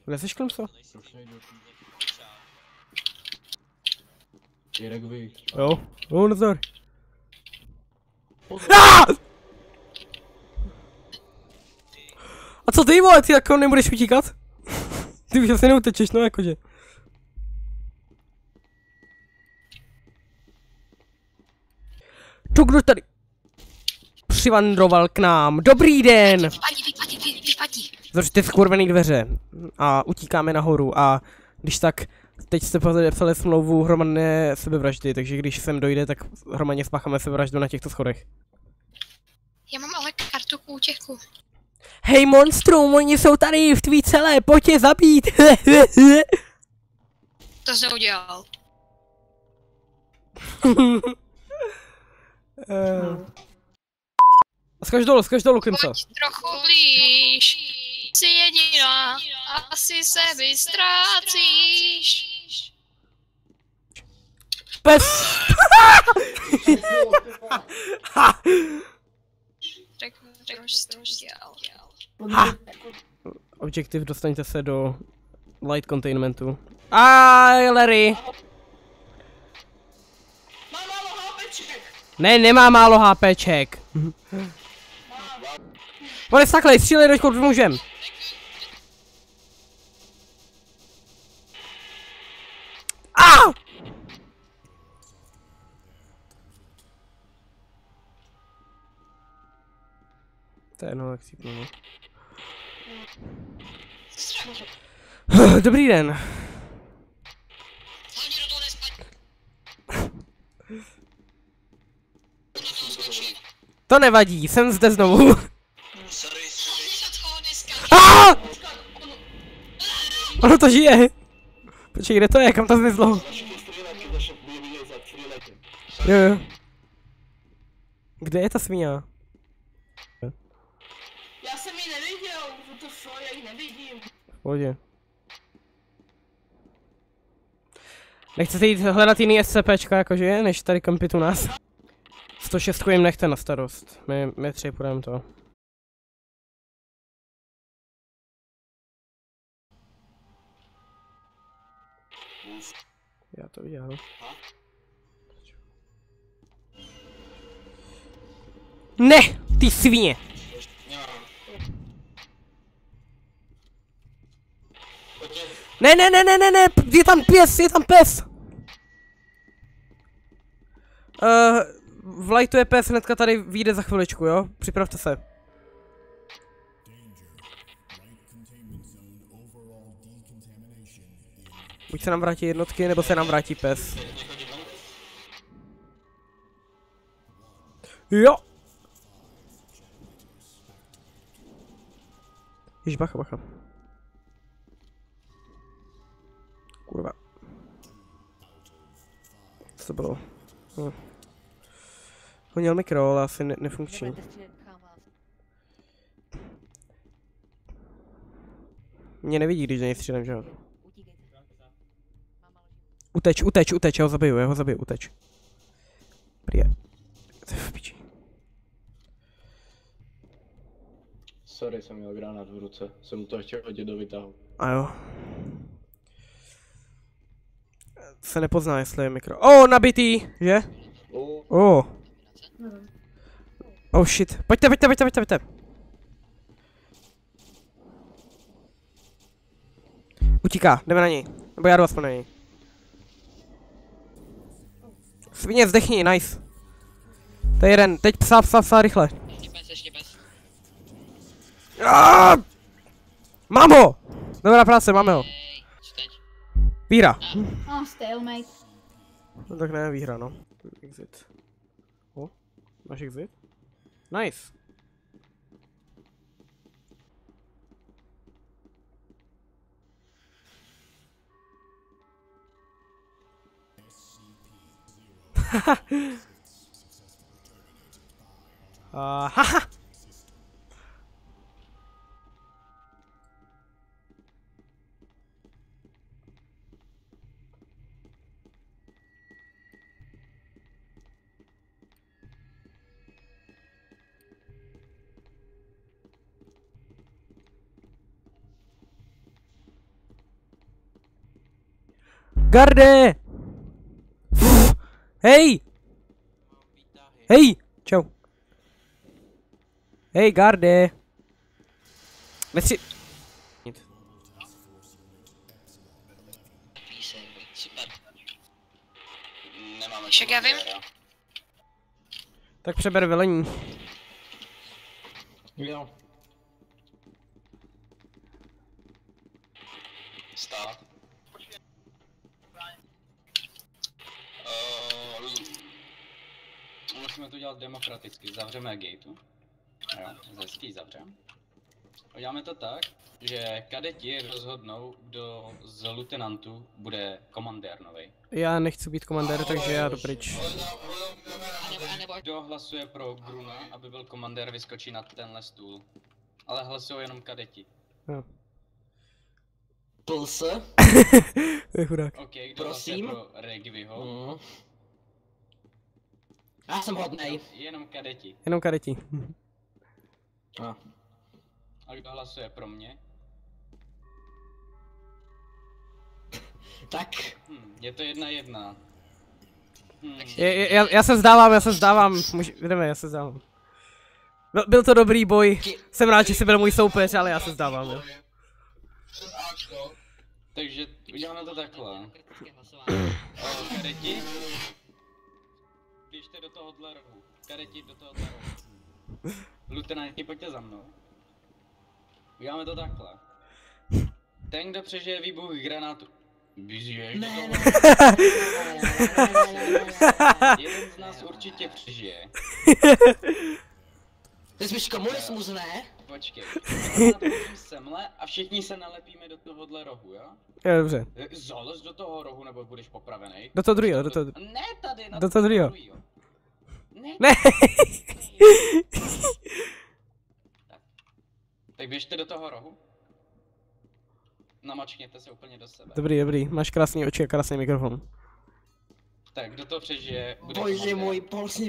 Kde jsi, Klimso? Jirek vy. Jo, nazdar. Ah! A co ty, vole, ty jako nebudeš utíkat? Ty už asi neutečeš, no jakože. To kdo tady přivandroval k nám? Dobrý den! Vypadí. Zavřete skurvený dveře a utíkáme nahoru a když tak, teď jste podepsali smlouvu hromadné sebevraždy, takže když sem dojde, tak hromadně spácháme sebevraždu na těchto schodech. Já mám ale kartu k útěku. Hej monstrum, oni jsou tady v tvý celé, pojď je zabít! To jsi neudělal. Skaž dolů, Klimso. Pojď trochu blíž. Jsi jediná, asi se vystrácíš. Pes! Řeknu, že jsi to udělal. Objektiv, dostaňte se do light containmentu. Aj, Larry! Má málo hápeček. Ne, nemá málo HPček. Pojď takhle, střílej, dokud můžem. Ah! To je jedno, jak si no. Dobrý den. To nevadí, jsem zde znovu. Ah! Ono to žije. Počkej, kde to je, kam to zmizlo? Jo. Kde je ta svině? Já jsem ji neviděl, to já ji nevidím. V pohodě. Nechcete jít hledat jiný SCPčka jakože, než tady kampit u nás? 106 jim nechte na starost. My tři půjdeme to. Já to viděl. Ne! Ty svině! Ne, je tam pes! V lightu je pes, hnedka tady vyjde za chviličku, jo? Připravte se. Buď se nám vrátí jednotky, nebo se nám vrátí pes. Jo! Jež, bacha. Kurva. Co to bylo? Honil mikro, ale asi nefunkční. Mě nevidí, když do něj střílem, že jo? Uteč, já ho zabiju, uteč. Prý. V piči. Sorry, jsem měl granát v ruce, jsem mu to chtěl hodit do vytahu. A jo. Se nepozná, jestli je mikro. Oh, nabitý, že? Oh. Oh shit. Pojďte. Utíká, jdeme na něj. Nebo já jdu aspoň na něj. Svině, zdechni, nice. To je jeden, teď psa, rychle. Mám ho! Dobrá práce, máme ho. Výhra. Stalemate. No tak ne, výhra, no. Exit. O, máš exit? Nice. Haha. Garde! Hej! Hej! Čau. Hej, garde! Nechci... Nic. Super. Nemáme Však já vím. Tak přeber velení. Jo. Stát. Musíme to dělat demokraticky. Zavřeme gateu. Jo, hezký zavřeme. Uděláme to tak, že kadeti rozhodnou, kdo z lutenantů bude komandér novej. Já nechci být komandér, takže já jdu pryč. Kdo hlasuje pro Gruna, aby byl komandér, vyskočí na tenhle stůl. Ale hlasují jenom kadeti. Jo. Pulse? To je chudák. OK, kdo hlasuje Prosím? pro Regviho? Já jsem hodnej. Jenom kadeti. Jenom kadeti. A kdo hlasuje pro mě? Tak. Je to 1-1. Já se vzdávám. Jdeme, já se vzdávám. Byl to dobrý boj. Jsem rád, že jsi byl můj soupeř, ale já se vzdávám, jo. Takže uděláme to takhle. Kadeti? Běžte do tohohle rohu. Kadeti do tohohle rohu. Lutenanti, pojďte za mnou. Uděláme to takhle. Ten, kdo přežije výbuch granátu. Běžíš do toho. Jeden z nás určitě přežije. Ty jsi komunismus, ne? Počkej. Semle a všichni se nalepíme do tohohle rohu, jo? Jo, dobře. Zalez do toho rohu, nebo budeš popravený. Do toho druhého, Ne tady, na do toho druhého. Ne. Ne. Tak běžte do toho rohu. Namačkněte se úplně do sebe. Dobrý. Máš krásný oči a krásný mikrofon. Tak, kdo to přežije, bude Bože komandér. můj, polsní.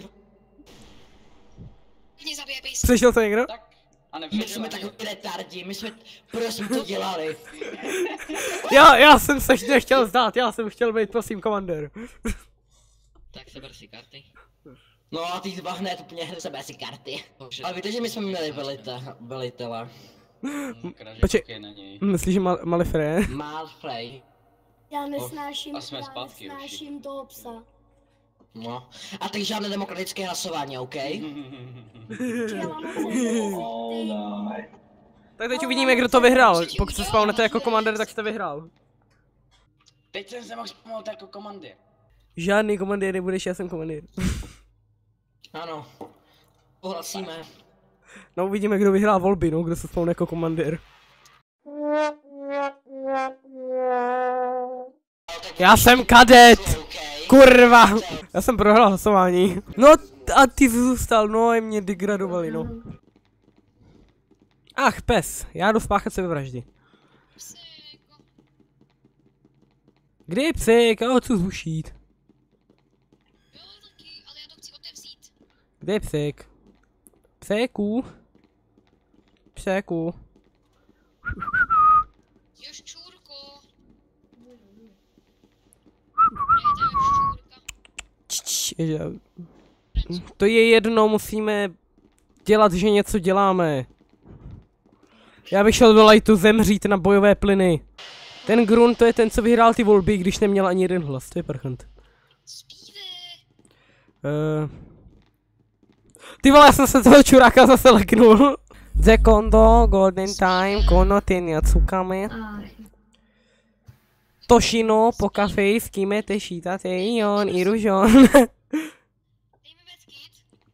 Mě zabije bejs. Přežil to někdo? Tak, a My nepřežil jsme ani- takový retardi, my jsme prosím to dělali. Já jsem se nechtěl zdát, já jsem chtěl být, prosím, komandér. Tak seber si karty. No a ty dva hned úplně sebe si karty. Ale víte, že my jsme měli velitele. Počkej. Počkej na něj. Myslíš, že Malifré? Malfrey. Já nesnáším, a jsme zpátky už. nesnáším toho psa. No. A tak žádné demokratické hlasování, OK? Já mám ty. Tak teď uvidíme, kdo to vyhrál. Pokud se spawnete jako komandér, tak jste vyhrál. Teď jsem se mohl vzpomenout jako komandér. Žádný komandér nebudeš, já jsem komandér. Ano. Pohlasíme. No uvidíme, kdo vyhrál volby, no, kdo se spawne jako komandér. Já jsem kadet! Kurva! Já jsem prohrál hlasování. No a ty jsi zůstal, no a mě degradovali, no. Ach, pes, já jdu spáchat sebevraždy. Kde je psík? Já ho chci zbušit. Jo, taky, ale já to chci otevřít. Kde je psík? Psíku? Psíku? Jo, ščůrko. Kde je ta ščůrka? To je jedno, musíme dělat, že něco děláme. Já bych šel do lightu zemřít na bojové plyny. Ten Grun, to je ten, co vyhrál ty volby, když neměl ani jeden hlas, to je prchant. Zpívej. Ty vole, já jsem se toho čuráka zase leknul. Zekondo, Golden Time, Kono, Tenyacukami. Toshino, Pokafei, Skime, Teshita, Teion, Irujon. Dej mi medkit.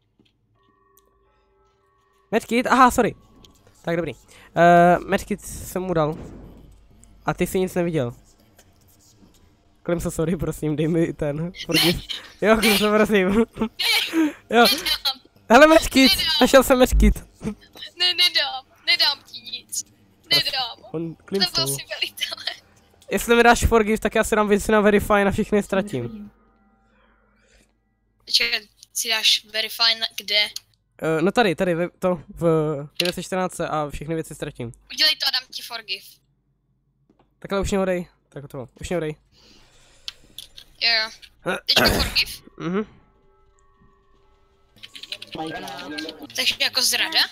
Medkit, aha, sorry. Tak dobrý. Medkit jsem mu dal. A ty jsi nic neviděl. Klimso, sorry, prosím, dej mi ten. Jo, Klimso, prosím. Jo. Hele, medkit, našel jsem medkit. Ne, nedám ti nic. Nedám. On, To Klimso. byl si velitele. Jestli mi dáš forgive, tak já si dám věci na verify a všechny je ztratím. Čekaj, si dáš verify kde? No tady, v 14 a všechny věci ztratím. Udělej to a dám ti forgive. Takhle už mě ho dej. Tak to, už mě ho dej. Jo. Teďka forgive? Mhm. Takže jako zrada?